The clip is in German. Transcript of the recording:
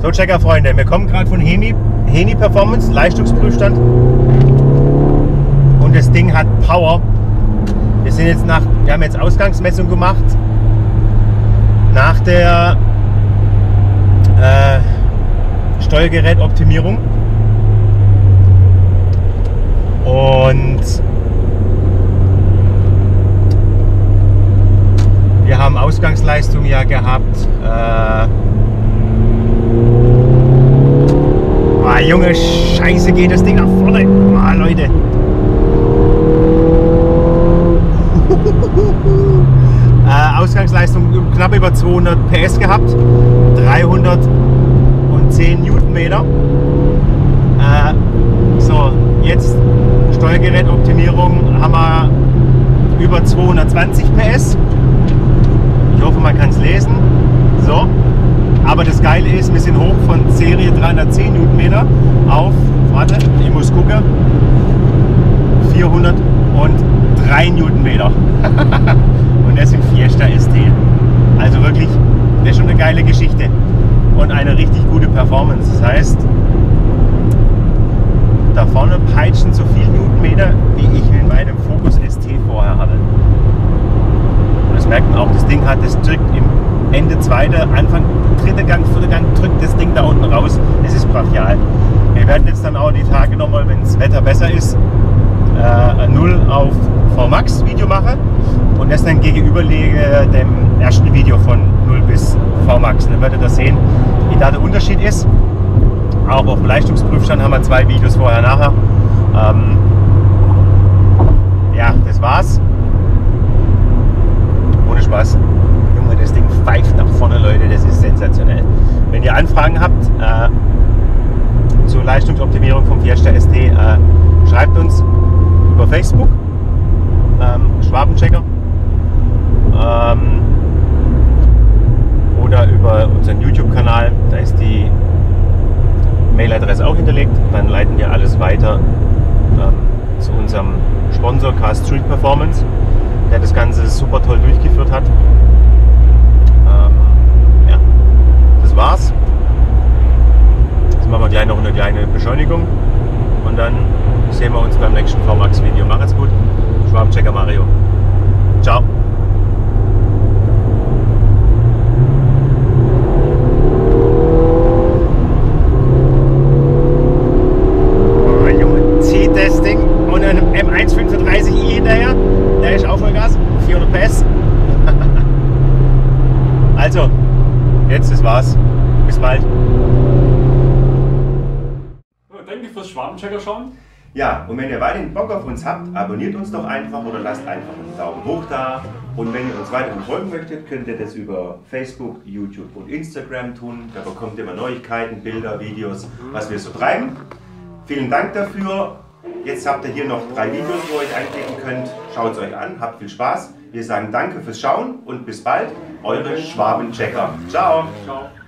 So, Checker-Freunde, wir kommen gerade von Hemi Performance, Leistungsprüfstand. Und das Ding hat Power. Wir haben jetzt Ausgangsmessung gemacht. Nach der Steuergerätoptimierung. Und wir haben Ausgangsleistung ja gehabt. Junge Scheiße, geht das Ding nach vorne. Leute. Ausgangsleistung knapp über 200 PS gehabt. 310 Newtonmeter. So, jetzt Steuergerätoptimierung haben wir über 220 PS. Ich hoffe, man kann es lesen. So. Aber das Geile ist, wir sind hoch von Serie 310 Newtonmeter auf, warte, ich muss gucken, 403 Newtonmeter. Und das im Fiesta ST. Also wirklich, das ist schon eine geile Geschichte. Und eine richtig gute Performance. Das heißt, da vorne peitschen so viel Newtonmeter, wie ich in meinem Focus ST vorher hatte. Und das merkt man auch, das Ding hat, das drückt im Ende zweiter, Anfang dritter Gang, vierter Gang, drückt das Ding da unten raus. Es ist brachial. Wir werden jetzt dann auch die Tage nochmal, wenn das Wetter besser ist, ein 0 auf VMAX Video machen und das dann gegenüberlege dem ersten Video von 0 bis VMAX. Dann werdet ihr sehen, wie da der Unterschied ist. Auch auf dem Leistungsprüfstand haben wir 2 Videos vorher, nachher. Ja, das war's. Ohne Spaß. Junge, das Ding pfeift nach vorne, Leute, das ist sensationell. Wenn ihr Anfragen habt zur Leistungsoptimierung vom Fiesta ST, schreibt uns über Facebook, Schwabenchecker, oder über unseren YouTube-Kanal, da ist die Mailadresse auch hinterlegt. Dann leiten wir alles weiter zu unserem Sponsor Cast Street Performance, der das Ganze super toll durchgeführt hat. Ja, das war's. Jetzt machen wir gleich noch eine kleine Beschleunigung und dann sehen wir uns beim nächsten VMAX Video. Macht's gut, Schwabenchecker Mario. Ciao. Oh, Junge, zieht das Ding und einem M135i hinterher. Der ist auch Vollgas, 400 PS. Also, jetzt das war's. Bis bald. Danke fürs Schwabenchecker schauen. Ja, und wenn ihr weiterhin Bock auf uns habt, abonniert uns doch einfach oder lasst einfach einen Daumen hoch da. Und wenn ihr uns weiterhin folgen möchtet, könnt ihr das über Facebook, YouTube und Instagram tun. Da bekommt ihr immer Neuigkeiten, Bilder, Videos, was wir so treiben. Vielen Dank dafür. Jetzt habt ihr hier noch 3 Videos, wo ihr euch einklicken könnt. Schaut es euch an, habt viel Spaß. Wir sagen danke fürs Schauen und bis bald. Eure Schwabenchecker. Ciao. Ciao.